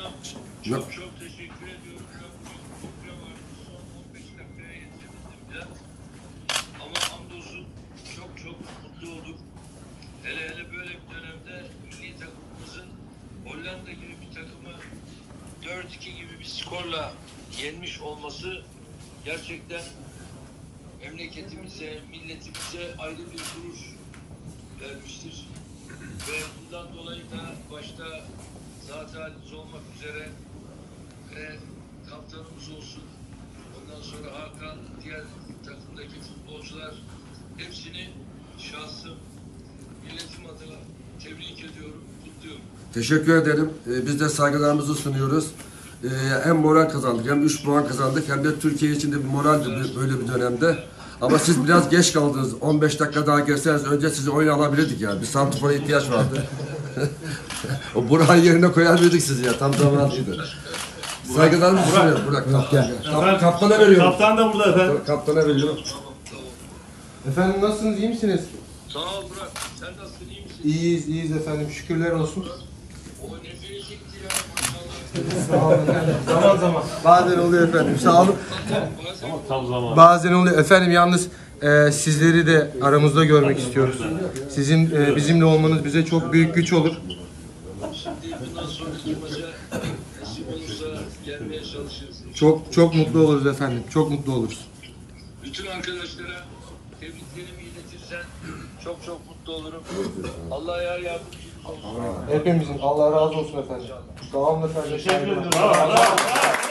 Çok çok teşekkür ediyorum. Çok fıkra vardı. Son 15 dakikaya yetirebildim biraz. Ama hamdolsun çok çok mutlu olduk. Hele hele böyle bir dönemde milli takımımızın Hollanda gibi bir takımı 4-2 gibi bir skorla yenmiş olması gerçekten memleketimize, milletimize ayrı bir gurur vermiştir. Ve bundan dolayı da başta zaten halimiz olmak üzere ve kaptanımız olsun, ondan sonra Hakan, diğer takımdaki futbolcular hepsini şahsım, milletim adına tebrik ediyorum, kutluyorum. Teşekkür ederim. Biz de saygılarımızı sunuyoruz. Hem moral kazandık, hem 3 puan kazandık, hem de Türkiye için de bir moraldi böyle bir dönemde. Ama siz biraz geç kaldınız. 15 dakika daha gelseniz önce sizi oyuna alabilirdik yani. Bir santrfora ihtiyaç vardı. O Burak'ın yerine koyabilirdik sizi ya. Tam zamanlıydı. Saygılarımızı sunuyoruz. Burak, kaptana veriyorum. Kaptan da burada efendim. Kaptana veriyorum. Efendim nasılsınız, iyi misiniz? Sağ ol Burak, sen nasılsın, iyi misin? İyiyiz, iyiyiz efendim. Şükürler olsun. O neferi çekti ya, maşallah. Sağ olun efendim. Zaman zaman. Bazen oluyor efendim. Sağ olun. Tam zamanı. Bazen oluyor. Efendim yalnız sizleri de aramızda görmek istiyoruz. Sizin bizimle olmanız bize çok büyük güç olur. Şimdi bundan sonraki maça nasip olursa gelmeye çalışırız. Çok mutlu oluruz efendim. Çok mutlu oluruz. Bütün arkadaşlara tebriklerimi iletirsen çok çok mutlu olurum. Allah'a yardımcınız olsun. Hepimizin. Allah razı olsun efendim. Sağ olun efendim. Teşekkür ederim. Bravo.